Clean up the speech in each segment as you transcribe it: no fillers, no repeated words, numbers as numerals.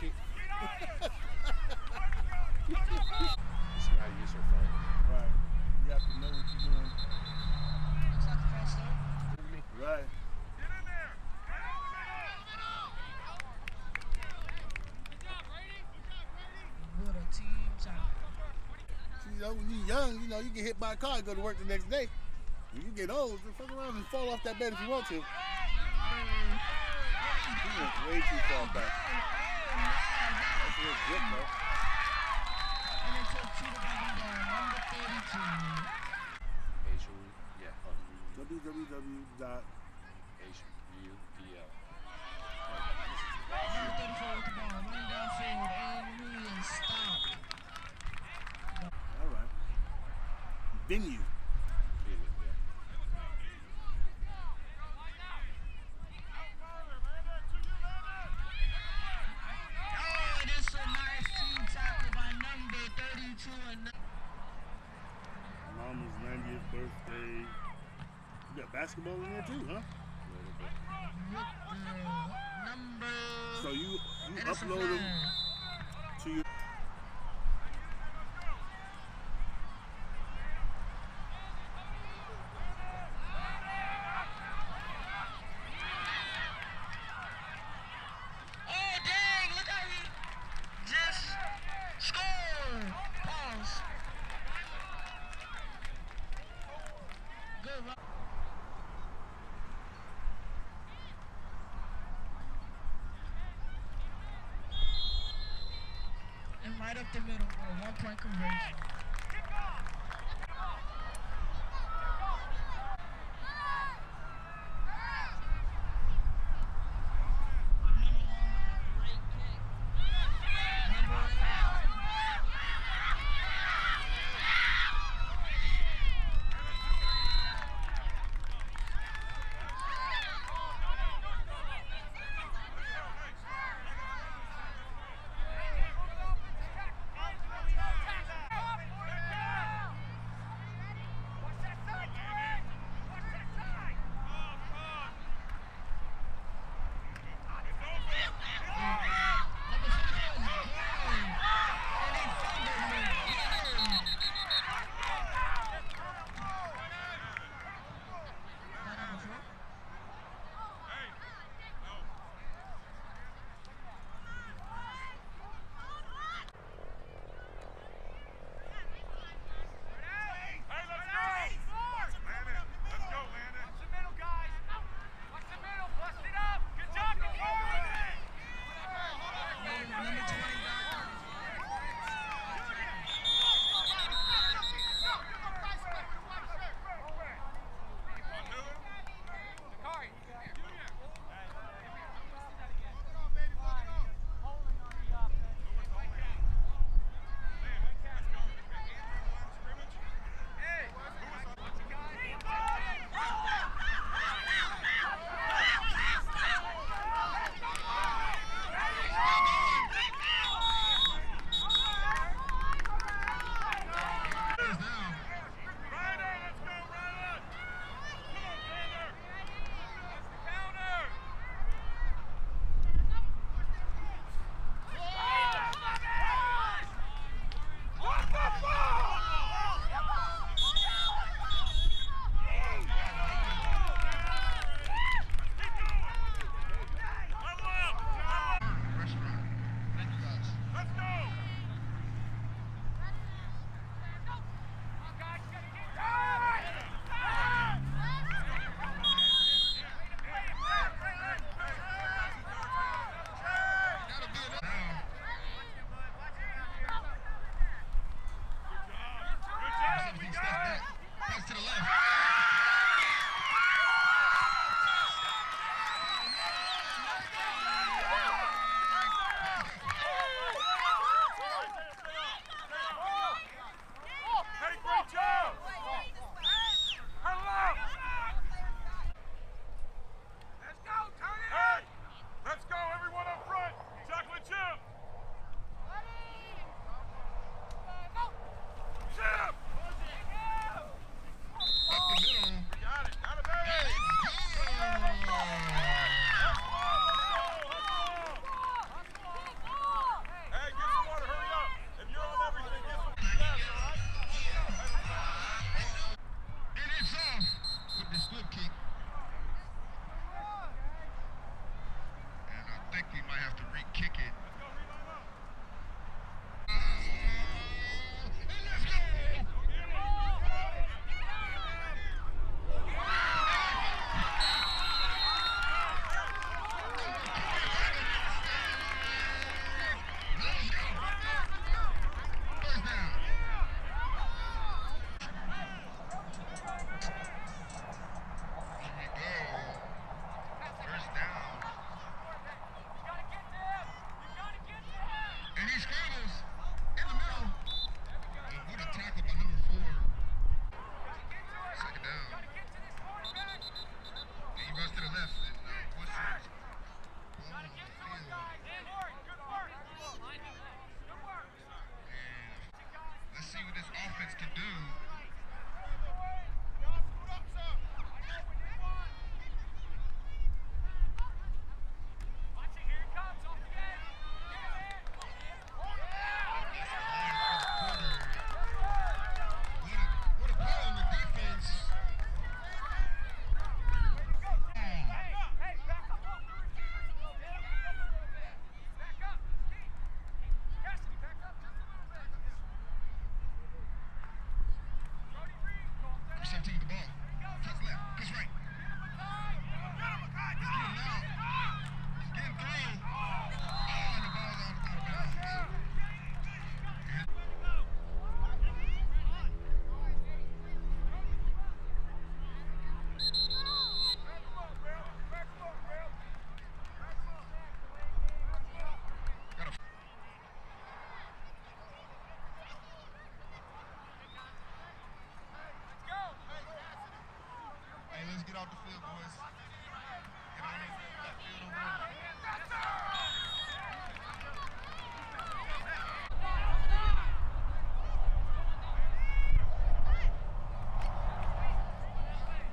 it. See how to use her phone. Right. You have to know what you're doing. It's like a fast start. Right. Get in there. What a team time. See, when you're young, you get hit by a car and go to work the next day. When you get old, just fuck around and fall off that bed if you want to. He went way too far back. That's a real grip, though. And they took Cheetah Buggy down, number 32. Asian, yeah. www. HUDL. Number 34 with the ball, running downfield, and he is stopped. All right. Venue. Mama's 90th birthday. You got basketball in there too, huh? Number. So you upload them to your. Oh dang! Look how he just scored. Pause. Good. And right up the middle with a 1-point conversion.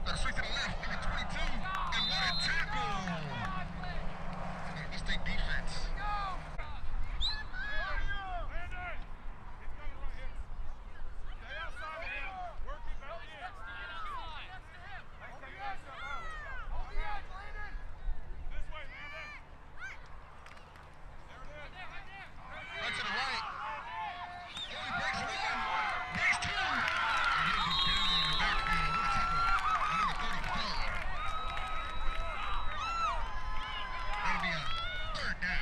Better swing to the left, number 22. And what a tackle! Let's take defense. Right to the right. Oh, he breaks one. Breaks two. And he'll be down in the backfield. What a tackle. Number 34. That'll be a third down.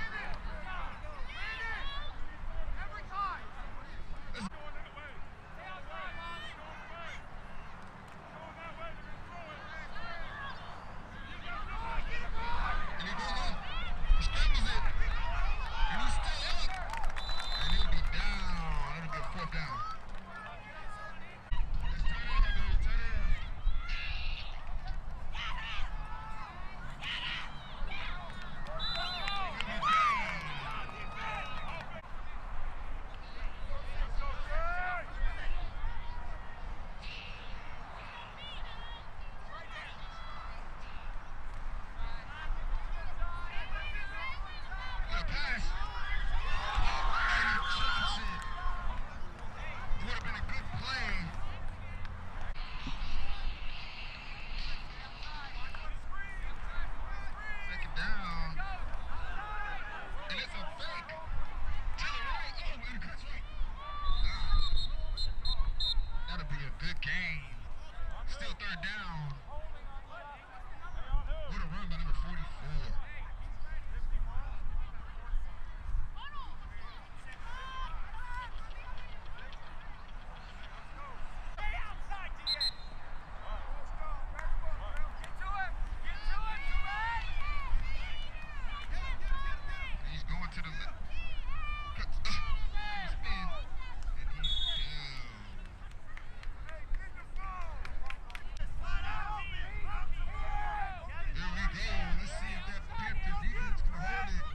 And he goes up. He scrambles it. And he's still up. And he'll be down. That'll be a fourth down. It's tight end, baby. Tight end. He'll be down. Got a pass. Alrighty, Johnson. It would have been a good play. Second down. And it's a fake. To the right. Oh, and cuts right. That'll be a good game. Still third down. What a run by number 44. He's going to the left. Cuts. Spin. And he's down. Here we go. Let's see if that Panther defense can hold it.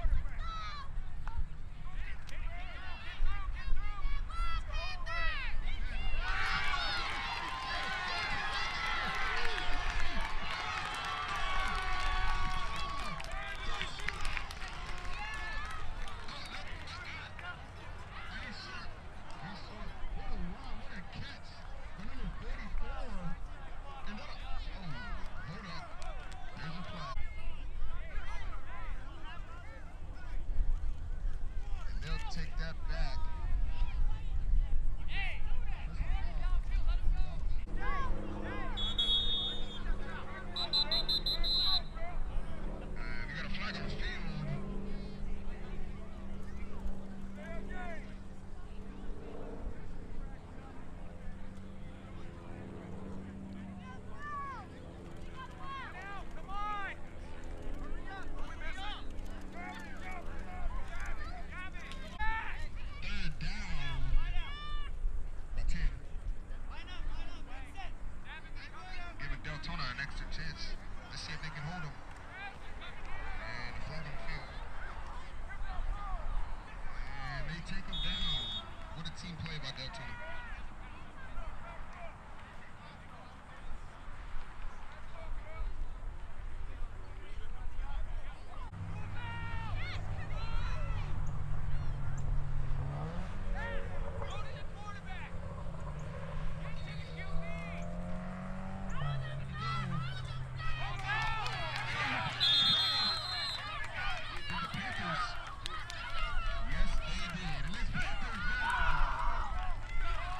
Take that back. We got a flag on the field. Third down. By 10. Giving Deltona an extra chance. Let's see if they can hold him. And the flag on the field. And they take him down. What a team play by Deltona. The Panthers. Yes, they did. And it's Panthers now.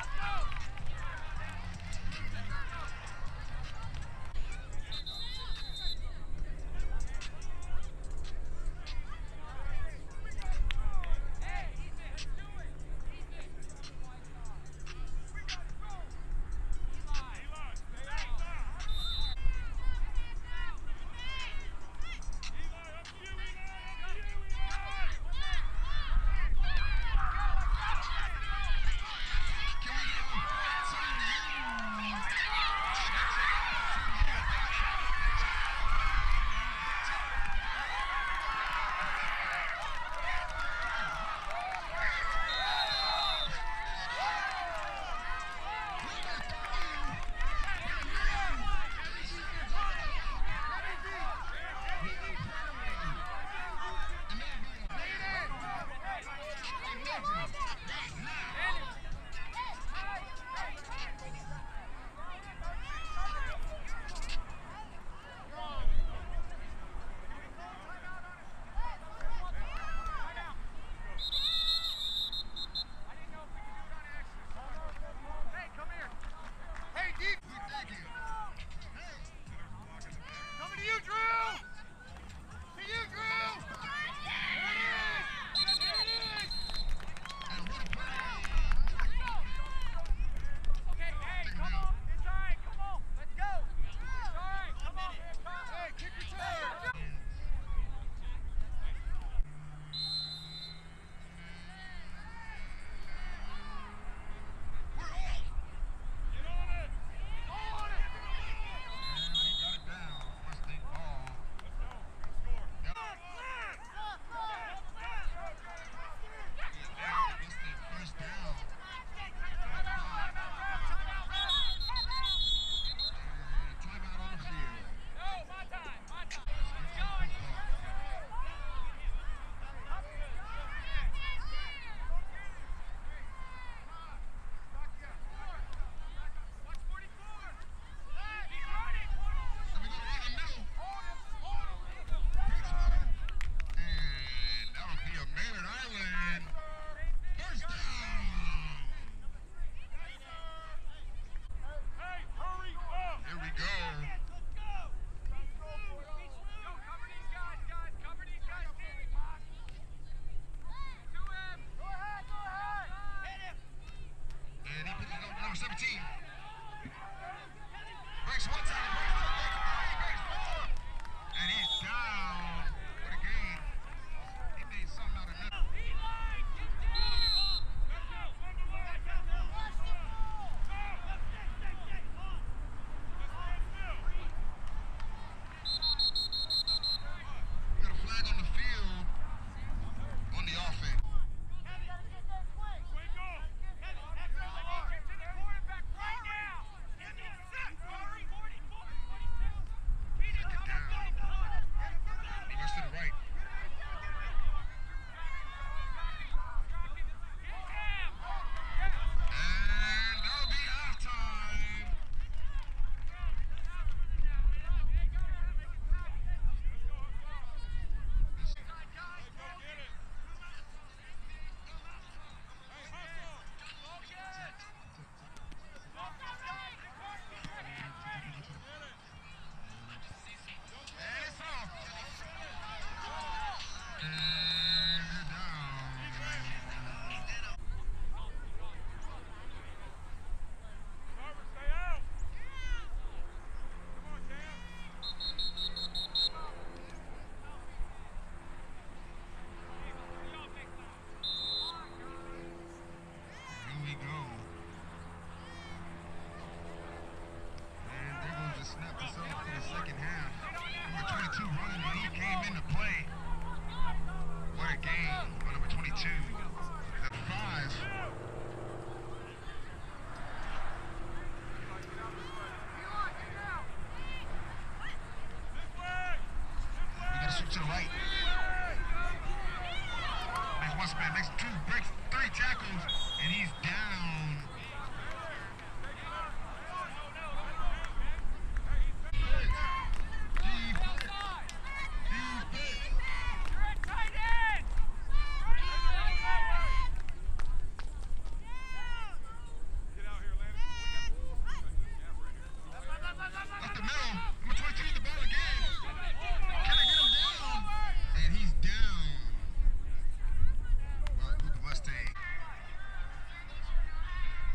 came into play. What a game on number 22. That's 5. We gotta switch to the right. Makes one spin, makes 2, breaks 3 tackles, and he's down. Up the middle, number 22 the ball again. Can they get him down? And he's down. Well, Luka Mustang.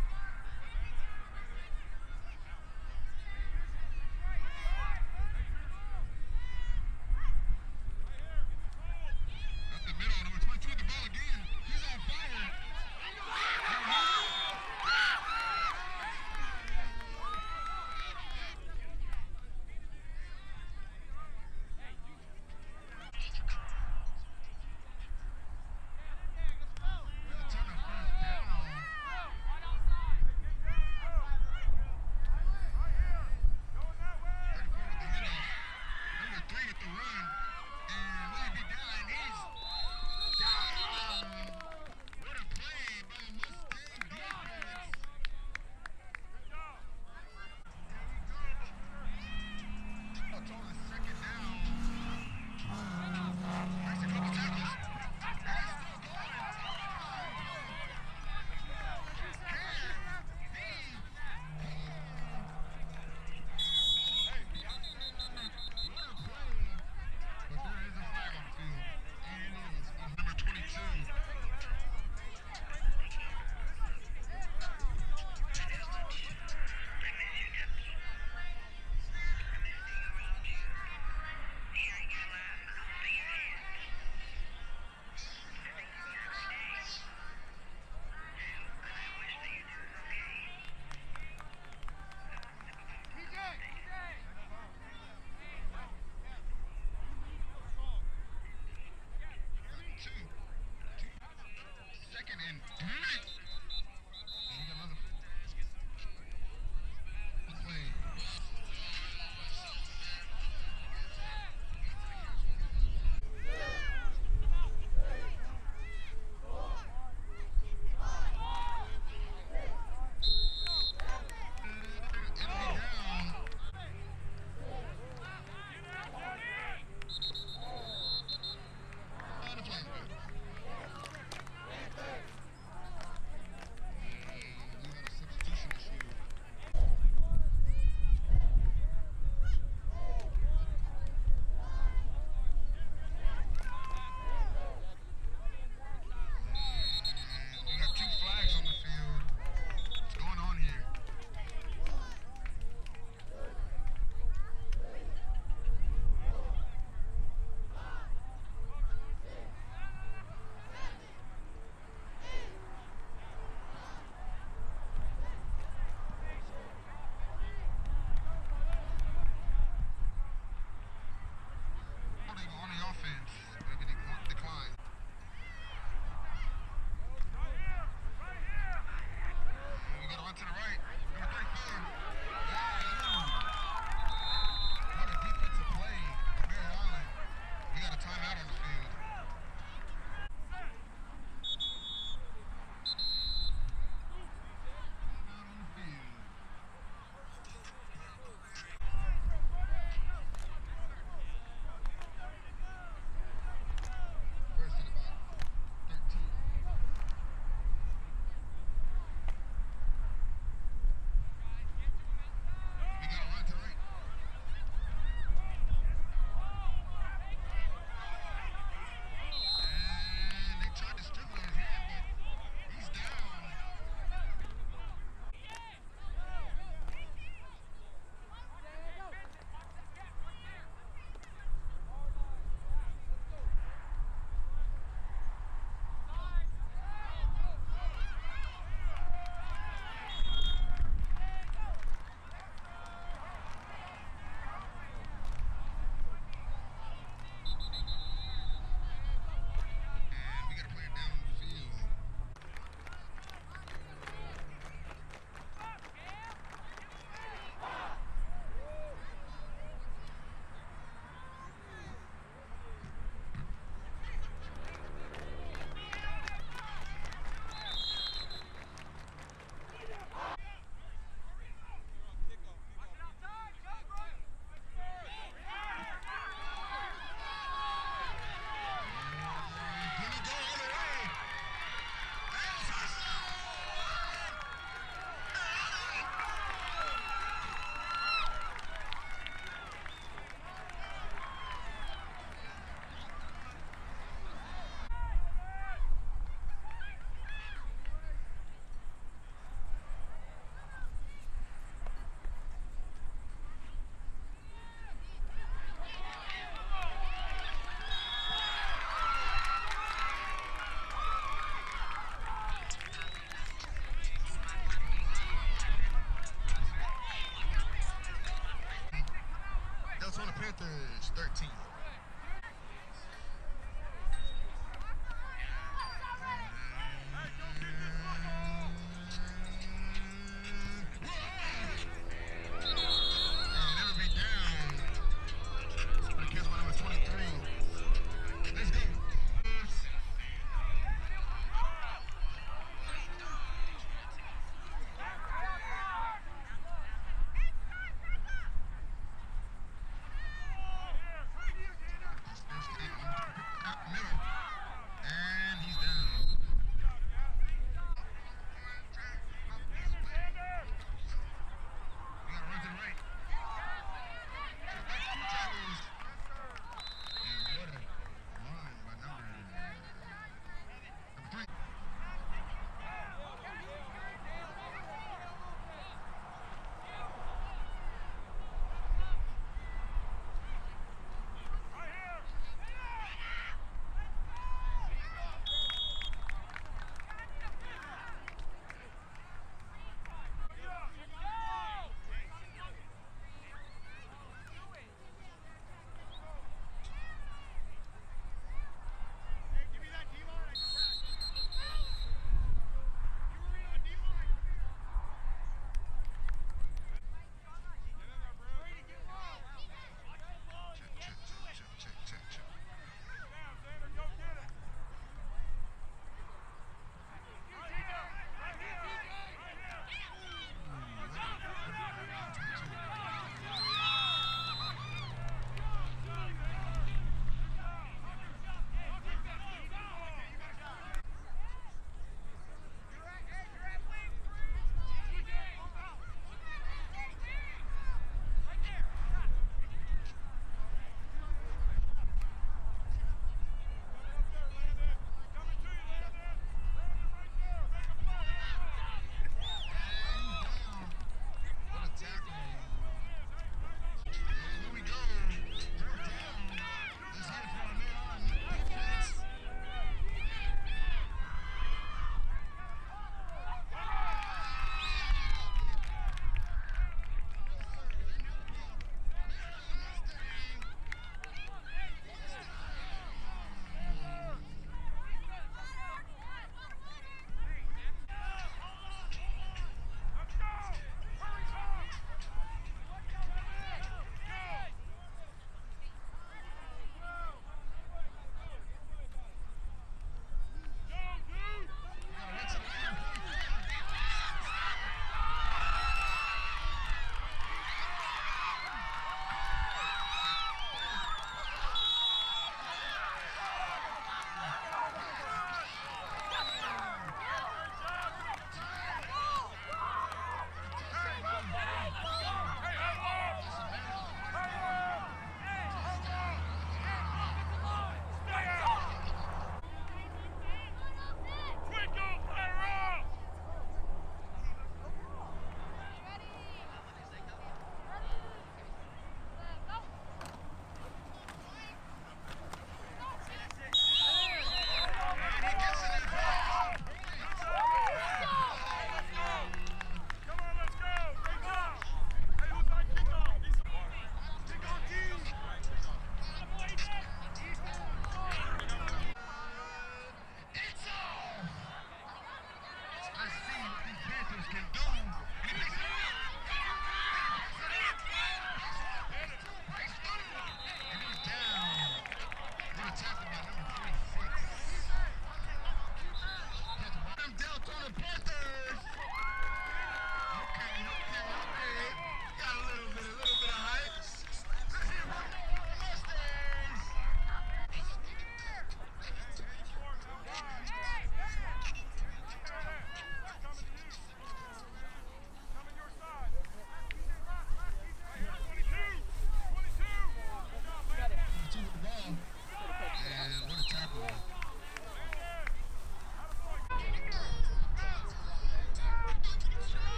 Panthers 13.